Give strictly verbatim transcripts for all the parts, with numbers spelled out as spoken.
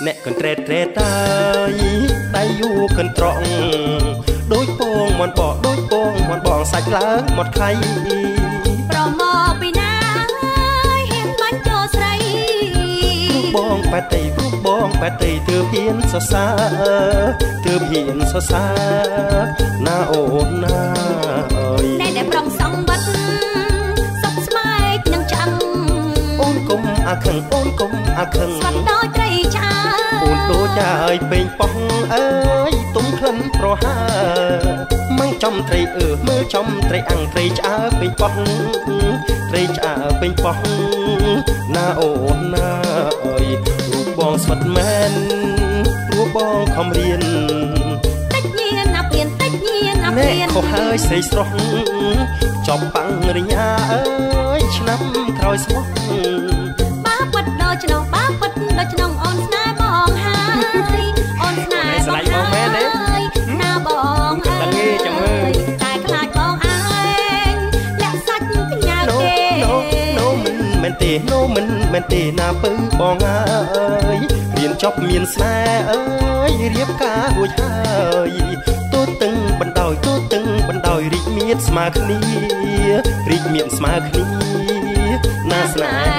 អ្នកកន្ត្រេតត្រេតើយដៃយូកន្ត្រង់ដូចពងមន់បកដូចពងមន់បងសាច់ឡើងមាត់ខៃប្រមកពីណាហ៊ានបាញ់ចូលស្រីគ្រូបងប៉ែតៃគ្រូបងប៉ែតៃទើបហ៊ានសរសើរទើបហ៊ានសរសើរណាអូនណាអើយអ្នកដែលប្រងសងបាត់សុខស្មែកនឹងចាំអូនគុំអាខឹងអូនគុំអាខឹងស្វាត់ដោយត្រីឆ្អើអូនដូចហើយពេញប៉ោះអើយទុំក្លិនប្រហើម៉ងចំត្រីអើមើលចំត្រីអាំងត្រីឆ្អើពេញប៉ោះត្រីឆ្អើពេញប៉ោះណាអូនណាអើយរូបបងស្វិតមែនរូបបងខំរៀនតិចញៀនណាព្រៀនតិចញៀនណាព្រៀនខុសហើយស្រីស្រស់ចប់បាំងរញ្ញាអើយឆ្នាំក្រោយស្មោះបាប៉ិតដល់ឆ្នងបាប៉ិតដល់ឆ្នងអូនស្នេហ៍បងហើយអូនស្នេហ៍បងហើយណាបងហើយចាំមើលតែខ្លាចបងឯងលាក់សាច់កញ្ញាគេណូណូមិនមែនទេណូមិនមែនទេណាពើបងអើយរៀនចប់មានស្នេហ៍អើយរៀបការរួចហើយទូទឹងបណ្ដោយទូទឹងបណ្ដោយរីកមានស្មើគ្នារីកមានស្មើគ្នាណាស្នេហ៍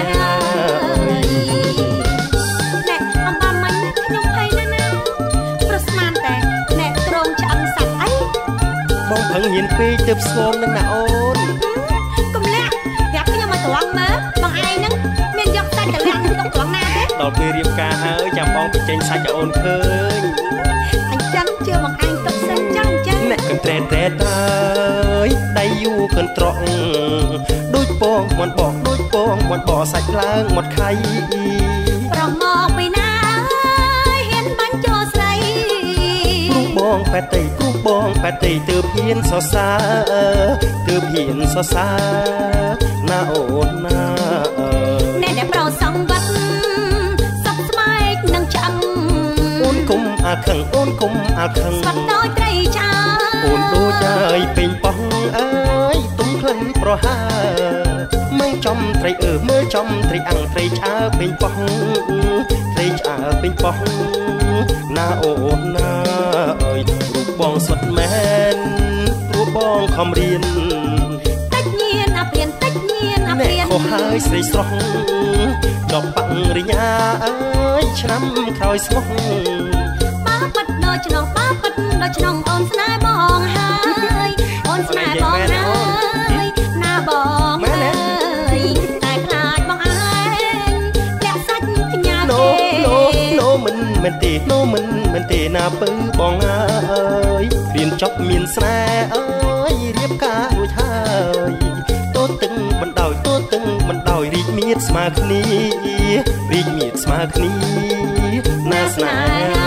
អ្នកអំបាមាញ់ខ្ញុំភ័យណាស់ណាប្រស្មានតែអ្នកត្រង់ឆ្អឹងសាច់អីបងផឹងញៀនពេកទើបស្គមនឹងណាអូនកុំលាក់ប្រាប់ខ្ញុំមកត្រង់មើលបងឯងហ្នឹងមានយកសាច់ទៅលាក់ក្នុងត្រង់ណាទេដល់ពេលរៀបការហើយចាំបងបញ្ចេញសាច់ឲ្យអូនឃើញអញ្ចឹងជឿបងឯងទុកសិនចឹងចឹងអ្នកកន្ត្រេតត្រេតអើយដៃយូកន្ត្រង់ដូចពងមន់បកដូចពងមន់បកសាច់ឡើងមាត់ខៃប្រមកពីណាហ៊ានបាញ់ចូលស្រីគ្រូបងប៉ែតៃគ្រូបងប៉ែតៃទើបហ៊ានសរសើរទើបហ៊ានសរសើរណាអូនណាអ្នកដែលប្រសងបាត់សុខស្មែកនឹងចាំអូនគុំអាខឹងអូនគុំអាខឹងស្វាត់ដោយត្រីឆ្អើអូនដូចហើយពេញប៉ោះអើយទុំក្លិនប្រហើម៉ងចំត្រីអើមើលចំត្រីអាំងត្រីឆ្អើពេញប៉ោះត្រីឆ្អើពេញប៉ោះណាអូនណាអើយរូបបងស្វិតមែនរូបបងខំរៀនតិចញៀនណាព្រៀនតិចញៀនណាព្រៀនខុសហើយស្រីស្រស់ចប់បាំងរញ្ញាអើយឆ្នាំក្រោយស្មោះបាប៉ិតដល់ឆ្នងបាប៉ិតដល់ឆ្នងអូនស្នេហ៍បងហើយអូនស្នេហ៍បងហើយណាបងហើយតែខ្លាចបងឯងលាក់សាច់កញ្ញាគេណូណូមិនមែនទេណូមិនមែនទេណាពើបងអើយរៀនចប់មានស្នេហ៍អើយរៀបការរួចហើយទូទឹងបណ្ដោយទូទឹងបណ្ដោយរីកមានស្មើគ្នារីកមានស្មើគ្នាណាស្នេហ៍